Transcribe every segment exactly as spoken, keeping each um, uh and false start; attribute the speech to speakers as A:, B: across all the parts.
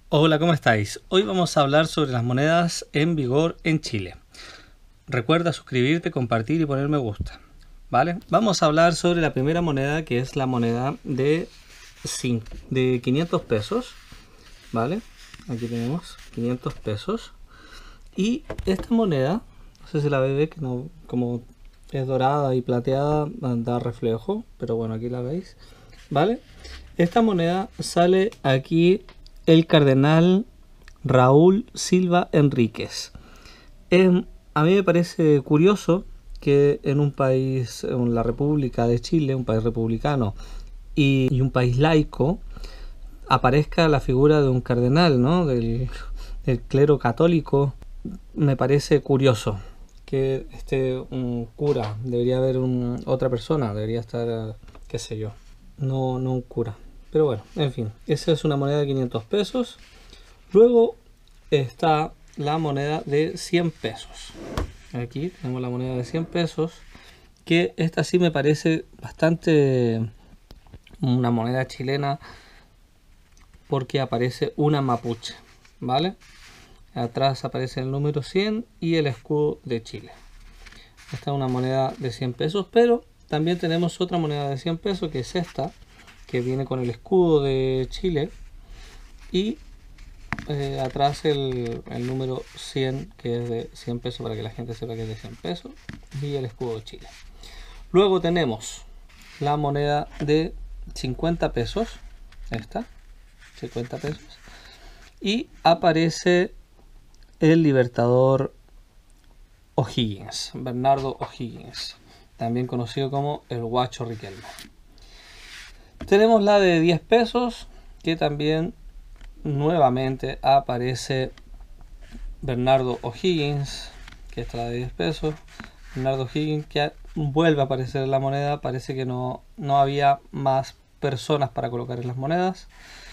A: Hola, ¿cómo estáis? Hoy vamos a hablar sobre las monedas en vigor en Chile. Recuerda suscribirte, compartir y poner me gusta. ¿Vale? Vamos a hablar sobre la primera moneda, que es la moneda de, de quinientos pesos. ¿Vale? Aquí tenemos quinientos pesos. Y esta moneda, no sé si la veis, que no, como es dorada y plateada, da reflejo, pero bueno, aquí la veis. ¿Vale? Esta moneda sale aquí el cardenal Raúl Silva Enríquez. Eh, a mí me parece curioso que en un país, en la República de Chile, un país republicano y, y un país laico, aparezca la figura de un cardenal, ¿no? Del, del clero católico. Me parece curioso que esté un cura, debería haber un, otra persona, debería estar, qué sé yo, no, no un cura. Pero bueno, en fin, esa es una moneda de quinientos pesos. Luego está la moneda de cien pesos. Aquí tenemos la moneda de cien pesos, que esta sí me parece bastante una moneda chilena porque aparece una mapuche, ¿vale? Atrás aparece el número cien y el escudo de Chile. Esta es una moneda de cien pesos, pero también tenemos otra moneda de cien pesos, que es esta, que viene con el escudo de Chile y eh, atrás el, el número cien, que es de cien pesos, para que la gente sepa que es de cien pesos, y el escudo de Chile. Luego tenemos la moneda de cincuenta pesos, esta, cincuenta pesos, y aparece el libertador O'Higgins, Bernardo O'Higgins, también conocido como el Guacho Riquelme. Tenemos la de diez pesos, que también nuevamente aparece Bernardo O'Higgins, que está la de diez pesos. Bernardo O'Higgins, que vuelve a aparecer en la moneda. Parece que no, no había más personas para colocar en las monedas.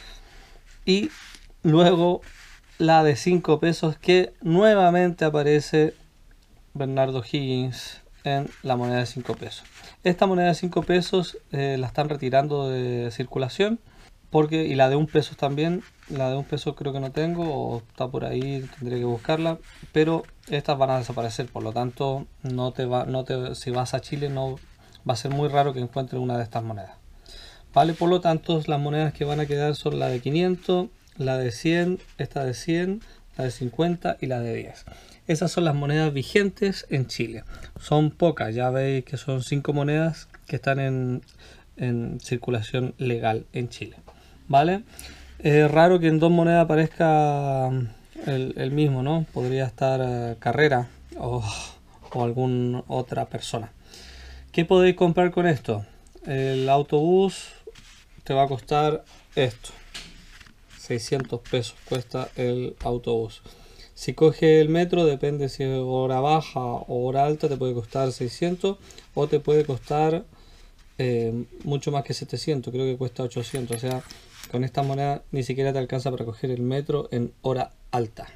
A: Y luego la de cinco pesos, que nuevamente aparece Bernardo O'Higgins en la moneda de cinco pesos. Esta moneda de cinco pesos eh, la están retirando de circulación, porque, y la de un peso también. La de un peso creo que no tengo, o está por ahí, tendré que buscarla, pero estas van a desaparecer, por lo tanto no te va, no te, si vas a Chile no va a ser muy raro que encuentres una de estas monedas, vale. Por lo tanto, las monedas que van a quedar son la de quinientos, la de cien, esta de cien, la de cincuenta y la de diez. Esas son las monedas vigentes en Chile. Son pocas, ya veis que son cinco monedas que están en, en circulación legal en Chile, ¿vale? Es raro que en dos monedas aparezca el, el mismo, ¿no? Podría estar uh, Carrera o, o alguna otra persona. ¿Qué podéis comprar con esto? El autobús te va a costar esto. seiscientos pesos cuesta el autobús. Si coge el metro, depende si es hora baja o hora alta, te puede costar seiscientos o te puede costar eh, mucho más que setecientos, creo que cuesta ochocientos. O sea, con esta moneda ni siquiera te alcanza para coger el metro en hora alta.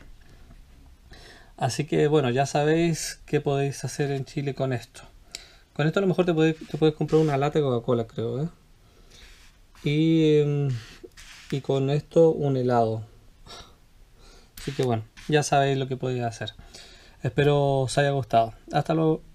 A: Así que bueno, ya sabéis qué podéis hacer en Chile con esto. Con esto a lo mejor te puedes, te puedes comprar una lata de Coca-Cola, creo, ¿eh? Y, y con esto un helado. Así que bueno, ya sabéis lo que podéis hacer. Espero os haya gustado. Hasta luego.